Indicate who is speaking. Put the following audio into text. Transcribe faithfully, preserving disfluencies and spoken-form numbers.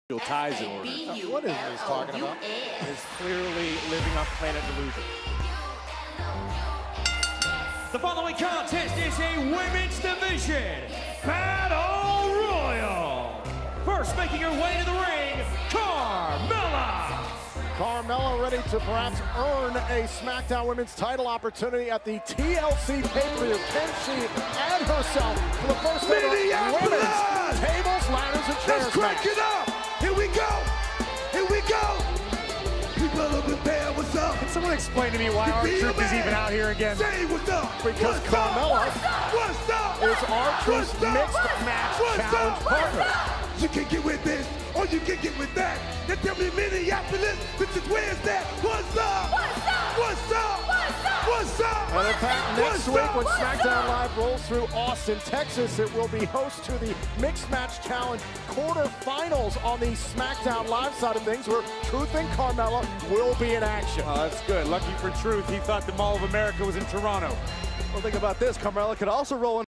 Speaker 1: ties in order.
Speaker 2: Now, what is he talking about?
Speaker 3: Is clearly living off Planet Delusion.
Speaker 4: The following contest is a women's division battle royal. First, making her way to the ring, Carmella.
Speaker 2: Carmella ready to perhaps earn a SmackDown Women's title opportunity at the T L C pay-per-view. Can she add herself for the first ever women's tables, ladders, and chairs
Speaker 5: Let's crank
Speaker 2: match?
Speaker 5: it up. Here we go. Here we go. People up in there, what's up?
Speaker 3: Can someone explain to me why our
Speaker 5: Be
Speaker 3: troop
Speaker 5: a
Speaker 3: is
Speaker 5: man.
Speaker 3: even out here again?
Speaker 5: Say what's up.
Speaker 2: Because
Speaker 5: what's
Speaker 2: Carmella
Speaker 5: up? What's up?
Speaker 2: is R-Truth's
Speaker 5: What's up?
Speaker 2: mixed match
Speaker 5: What's
Speaker 2: challenge
Speaker 5: up?
Speaker 2: partner.
Speaker 5: You can get with this, or you can get with that. They tell me Minneapolis, this is where's that? What's up?
Speaker 6: What's up?
Speaker 5: What's up?
Speaker 6: What's up?
Speaker 5: What's up?
Speaker 2: And in fact, next
Speaker 5: What's
Speaker 2: week
Speaker 5: up?
Speaker 2: when SmackDown Live rolls through Austin, Texas, it will be host to the Mixed Match Challenge quarterfinals on the SmackDown Live side of things, where Truth and Carmella will be in action.
Speaker 3: Oh, that's good. Lucky for Truth, he thought the Mall of America was in Toronto.
Speaker 1: Well, think about this. Carmella could also roll in